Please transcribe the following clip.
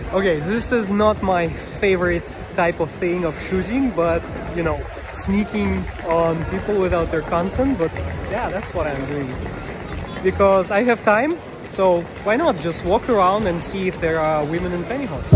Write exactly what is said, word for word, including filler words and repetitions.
Okay, this is not my favorite type of thing of shooting, but you know, sneaking on people without their consent. But yeah, that's what I'm doing because I have time, so why not just walk around and see if there are women in pantyhose.